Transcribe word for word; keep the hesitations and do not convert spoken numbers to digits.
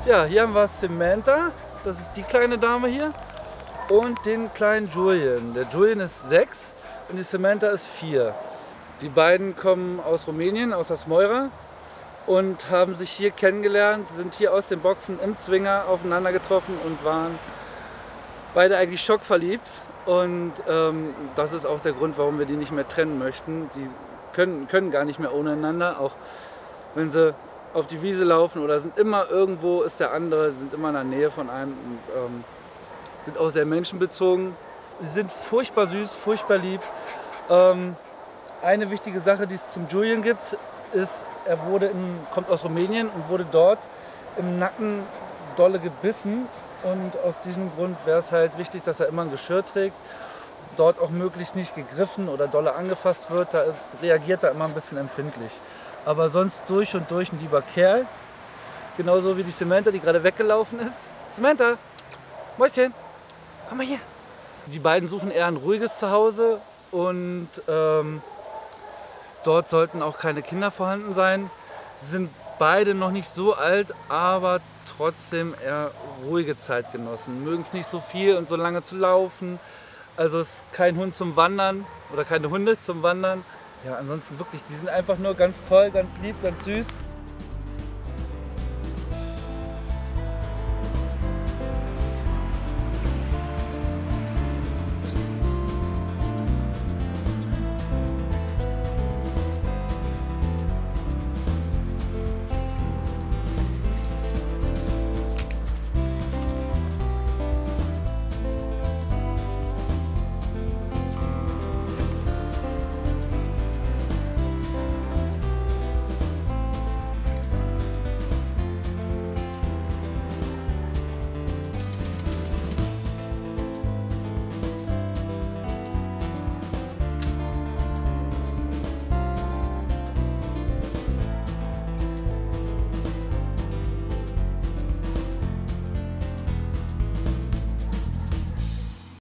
Ja, hier haben wir Samantha, das ist die kleine Dame hier, und den kleinen Julian. Der Julian ist sechs und die Samantha ist vier. Die beiden kommen aus Rumänien, aus Asmoira, und haben sich hier kennengelernt, sind hier aus den Boxen im Zwinger aufeinander getroffen und waren beide eigentlich schockverliebt. Und ähm, das ist auch der Grund, warum wir die nicht mehr trennen möchten. Die können, können gar nicht mehr ohne einander, auch wenn sie auf die Wiese laufen oder sind immer irgendwo, ist der andere, sind immer in der Nähe von einem und ähm, sind auch sehr menschenbezogen. Sie sind furchtbar süß, furchtbar lieb. Ähm, eine wichtige Sache, die es zum Julian gibt, ist, er wurde in, kommt aus Rumänien und wurde dort im Nacken dolle gebissen. Und aus diesem Grund wäre es halt wichtig, dass er immer ein Geschirr trägt, dort auch möglichst nicht gegriffen oder dolle angefasst wird. Da ist, reagiert er immer ein bisschen empfindlich. Aber sonst durch und durch ein lieber Kerl. Genauso wie die Samantha, die gerade weggelaufen ist. Samantha, Mäuschen, komm mal hier. Die beiden suchen eher ein ruhiges Zuhause und ähm, dort sollten auch keine Kinder vorhanden sein. Sie sind beide noch nicht so alt, aber trotzdem eher ruhige Zeitgenossen. Mögen es nicht so viel und so lange zu laufen. Also es ist kein Hund zum Wandern oder keine Hunde zum Wandern. Ja, ansonsten wirklich, die sind einfach nur ganz toll, ganz lieb, ganz süß.